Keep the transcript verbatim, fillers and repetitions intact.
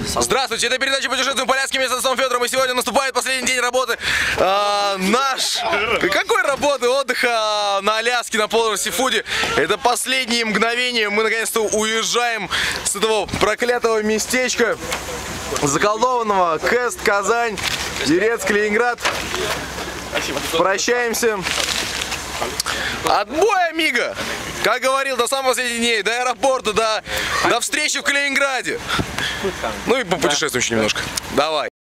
Здравствуйте, это передача «Путешествуем по Аляске» вместе с отцом Федором. И сегодня наступает последний день работы э, наш... Какой работы? Отдыха на Аляске, на полуострове Сифуди. Это последние мгновения. Мы наконец-то уезжаем с этого проклятого местечка, заколдованного. Кэст, Казань, Ерецк, Ленинград. Прощаемся. Отбой, амиго! Как говорил, до самых последних дней, до аэропорта, до, до встречи в Калининграде. Ну и попутешествуем еще немножко. Давай.